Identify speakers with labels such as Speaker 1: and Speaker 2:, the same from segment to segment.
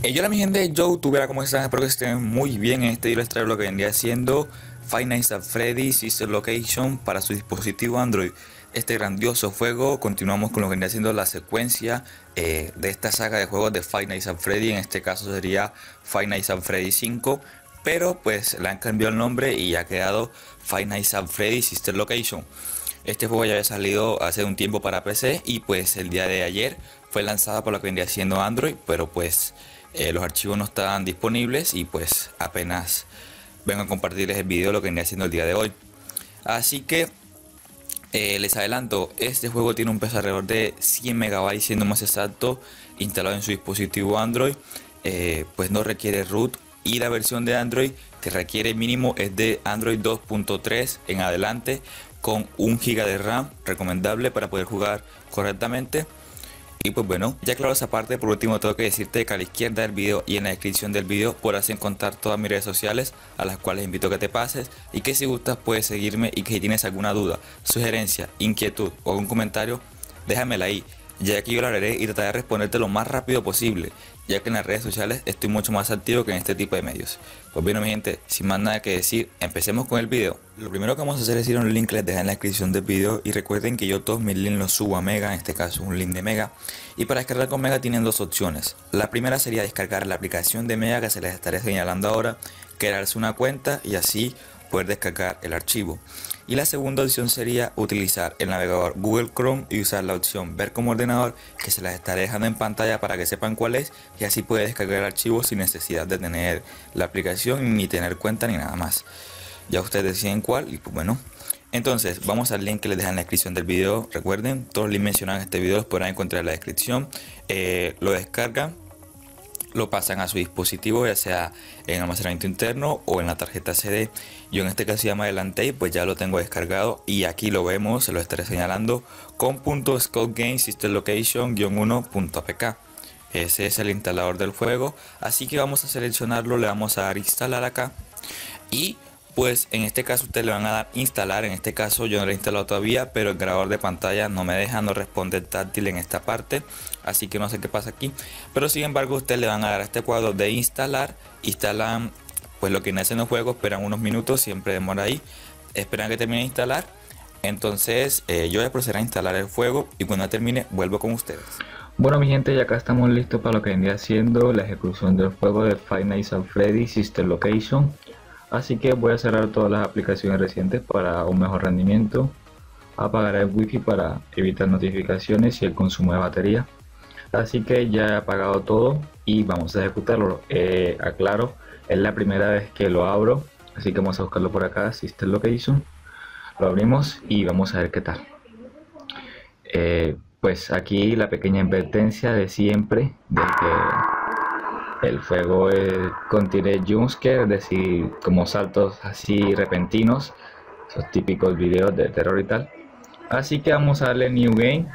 Speaker 1: Hola mi gente, yo tuviera como están, espero que estén muy bien. En este video les traigo lo que vendría siendo Five Nights at Freddy's Sister Location para su dispositivo Android. Este grandioso juego, continuamos con lo que vendría siendo la secuencia de esta saga de juegos de Five Nights at Freddy. En este caso sería Five Nights at Freddy 5, pero pues le han cambiado el nombre y ha quedado Five Nights at Freddy's Sister Location. Este juego ya había salido hace un tiempo para PC y pues el día de ayer fue lanzado por lo que vendría siendo Android, pero pues los archivos no estaban disponibles y pues apenas vengo a compartirles el video lo que vendría siendo el día de hoy. Así que les adelanto, este juego tiene un peso alrededor de 100 MB siendo más exacto, instalado en su dispositivo Android. Pues no requiere root y la versión de Android que requiere mínimo es de Android 2.3 en adelante, con 1 GB de RAM recomendable para poder jugar correctamente. Y pues bueno, ya claro esa parte, por último tengo que decirte que a la izquierda del video y en la descripción del video podrás encontrar todas mis redes sociales, a las cuales invito a que te pases, y que si gustas puedes seguirme, y que si tienes alguna duda, sugerencia, inquietud o algún comentario, déjamela ahí, ya que yo la haré y trataré de responderte lo más rápido posible, ya que en las redes sociales estoy mucho más activo que en este tipo de medios. Pues bueno mi gente, sin más nada que decir, empecemos con el video. Lo primero que vamos a hacer es ir a un link que les dejé en la descripción del video, y recuerden que yo todos mis links los subo a Mega, en este caso es un link de Mega, y para descargar con Mega tienen dos opciones. La primera sería descargar la aplicación de Mega que se les estaré señalando ahora, crearse una cuenta y así poder descargar el archivo. Y la segunda opción sería utilizar el navegador Google Chrome y usar la opción ver como ordenador, que se las estaré dejando en pantalla para que sepan cuál es, y así puede descargar el archivo sin necesidad de tener la aplicación ni tener cuenta ni nada más. Ya ustedes deciden cuál y pues bueno. Entonces vamos al link que les dejé en la descripción del video. Recuerden, todos los links mencionados en este video los podrán encontrar en la descripción. Lo descargan, lo pasan a su dispositivo, ya sea en almacenamiento interno o en la tarjeta CD. Yo en este caso ya me adelanté y pues ya lo tengo descargado, y aquí lo vemos, se lo estaré señalando con .scopegames system location-1.apk. Ese es el instalador del juego, así que vamos a seleccionarlo, le vamos a dar instalar acá, y pues en este caso ustedes le van a dar instalar. En este caso yo no lo he instalado todavía, pero el grabador de pantalla no me deja, no responde el táctil en esta parte, así que no sé qué pasa aquí. Pero sin embargo ustedes le van a dar a este cuadro de instalar, instalan pues lo que nace en los juegos, esperan unos minutos, siempre demora ahí, esperan que termine de instalar. Entonces yo voy a proceder a instalar el juego y cuando termine vuelvo con ustedes. Bueno mi gente, ya acá estamos listos para lo que vendría siendo la ejecución del juego de Five Nights at Freddy's Sister Location. Así que voy a cerrar todas las aplicaciones recientes para un mejor rendimiento, apagar el wifi para evitar notificaciones y el consumo de batería. Así que ya he apagado todo y vamos a ejecutarlo. Aclaro, es la primera vez que lo abro, así que vamos a buscarlo por acá, Sister Location. Lo abrimos y vamos a ver qué tal. Pues aquí la pequeña advertencia de siempre, de que el juego contiene jumpscare, es decir, como saltos así repentinos, esos típicos videos de terror y tal. Así que vamos a darle New Game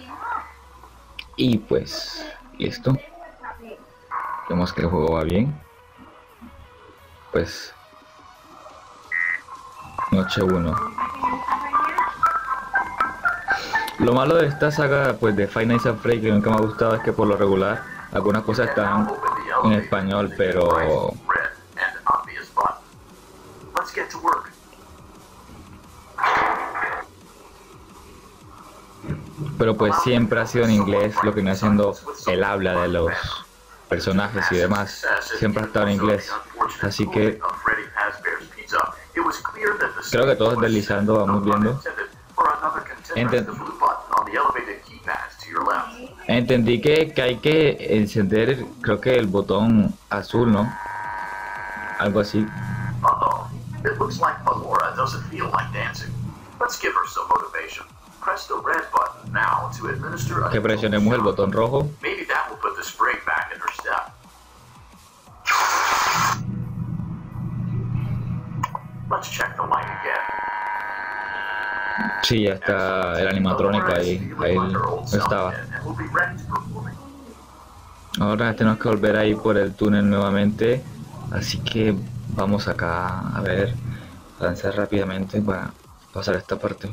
Speaker 1: y pues listo. Vemos que el juego va bien. Pues noche 1. Lo malo de esta saga pues de Five Nights at Freddy, que nunca me ha gustado, es que por lo regular algunas cosas están en español, pero pues siempre ha sido en inglés, lo que viene haciendo el habla de los personajes y demás, siempre ha estado en inglés, así que creo que todos deslizando vamos viendo. Entendí que hay que encender, creo que el botón azul, ¿no? Algo así. Que presionemos el botón rojo. Sí, ya está el animatrónico ahí estaba. Ahora tenemos que volver ahí por el túnel nuevamente, así que vamos acá a ver, avanzar rápidamente para pasar esta parte.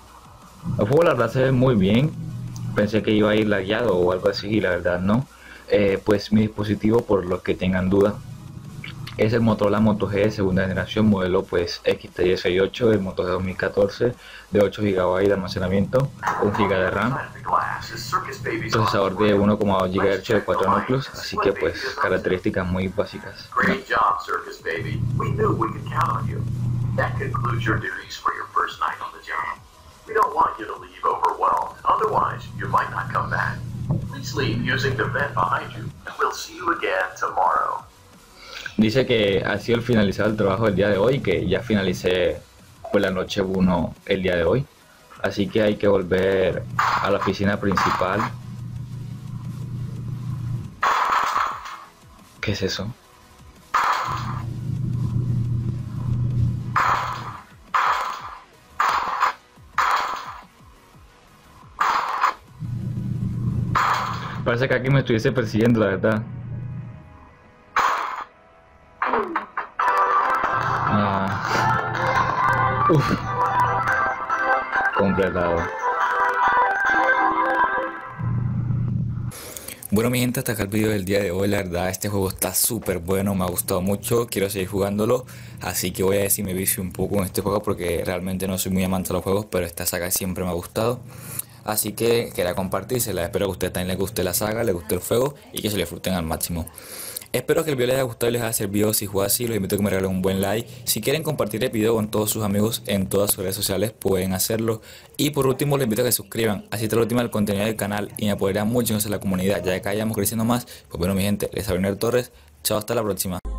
Speaker 1: El juego la verdad se ve muy bien, pensé que iba a ir lagueado o algo así y la verdad no. pues mi dispositivo, por los que tengan duda, es el Motorola Moto G de segunda generación, modelo pues X368, el Moto G 2014, de 8 GB de almacenamiento, 1 GB de RAM, procesador de 1,2 GHz de 4 núcleos, así que pues características muy básicas. Dice que ha sido el finalizado el trabajo del día de hoy, que ya finalicé pues la noche 1 el día de hoy, así que hay que volver a la oficina principal. ¿Qué es eso? Parece que aquí me estuviese persiguiendo, la verdad. Completado.
Speaker 2: Bueno mi gente, hasta acá el video del día de hoy. La verdad este juego está súper bueno, me ha gustado mucho, quiero seguir jugándolo, así que voy a ver si me vicio un poco en este juego porque realmente no soy muy amante de los juegos, pero esta saga siempre me ha gustado. Así que quería compartírsela, espero que a ustedes también les guste la saga, les guste el juego y que se lo disfruten al máximo. Espero que el video les haya gustado y les haya servido. Si fue así, los invito a que me regalen un buen like. Si quieren compartir el video con todos sus amigos en todas sus redes sociales, pueden hacerlo. Y por último, les invito a que se suscriban, así está la última del contenido del canal y me apoyarán mucho en la comunidad, ya que vayamos creciendo más. Pues bueno mi gente, les hablo Nerd Torres, chao, hasta la próxima.